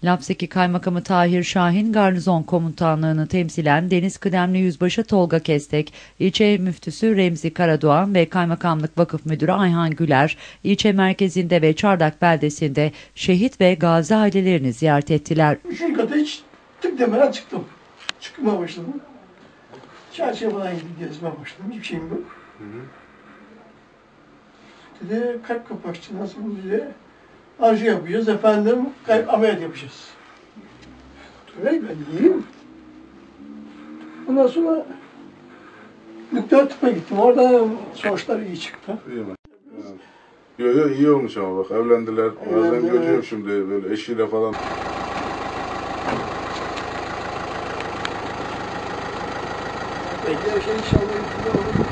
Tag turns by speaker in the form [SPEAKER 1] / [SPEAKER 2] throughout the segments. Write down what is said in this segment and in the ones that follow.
[SPEAKER 1] Lapseki Kaymakamı Tahir Şahin, Garnizon Komutanlığı'nı temsilen Deniz Kıdemli Yüzbaşı Tolga Kestek, İlçe Müftüsü Remzi Karadoğan ve Kaymakamlık Vakıf Müdürü Ayhan Güler, ilçe merkezinde ve Çardak beldesinde şehit ve gazi ailelerini ziyaret ettiler.
[SPEAKER 2] Üçüncü kata hiç tık demeden çıktım. Çıkmaya başladım. Çarşıya falan gidip gezmeye başladım. Hiçbir şeyim yok. Dedi kalp kapakçı nasıl bu diye. Arzu yapacağız efendim, kalp ameliyat yapacağız. Öyle ben iyiyim. Ondan sonra nükleer tıpa gittim. Orada sonuçlar iyi çıktı.
[SPEAKER 3] İyi mi? Yok iyi olmuş ama bak evlendiler. Bazen görüyorum şimdi böyle eşiyle falan.
[SPEAKER 2] Bekle şey inşallah olur.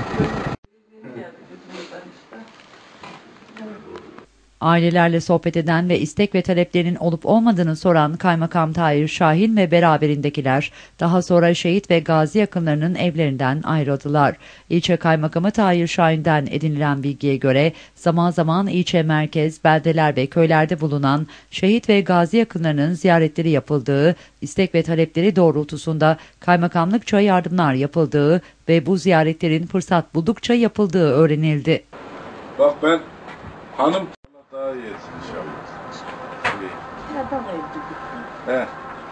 [SPEAKER 1] Ailelerle sohbet eden ve istek ve taleplerinin olup olmadığını soran Kaymakam Tahir Şahin ve beraberindekiler daha sonra şehit ve gazi yakınlarının evlerinden ayrıldılar. İlçe Kaymakamı Tahir Şahin'den edinilen bilgiye göre zaman zaman ilçe merkez, beldeler ve köylerde bulunan şehit ve gazi yakınlarının ziyaretleri yapıldığı, istek ve talepleri doğrultusunda kaymakamlıkça yardımlar yapıldığı ve bu ziyaretlerin fırsat buldukça yapıldığı öğrenildi.
[SPEAKER 3] Bak ben hanım daha iyi etsin inşallah.
[SPEAKER 4] Neden öldü?
[SPEAKER 3] He.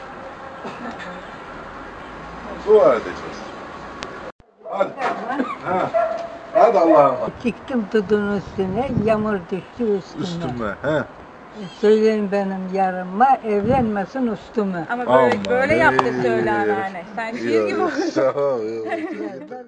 [SPEAKER 3] Dua edeceğiz. Hadi. Ha. Hadi Allah'ım.
[SPEAKER 4] Çıktım dudun üstüne, yağmur düştü üstüme.
[SPEAKER 3] He.
[SPEAKER 4] Söyleyin benim yarıma, evlenmesin üstüme.
[SPEAKER 5] Ama böyle yaptı söyle anneanne. Sen şiir gibi
[SPEAKER 3] Sağ ol.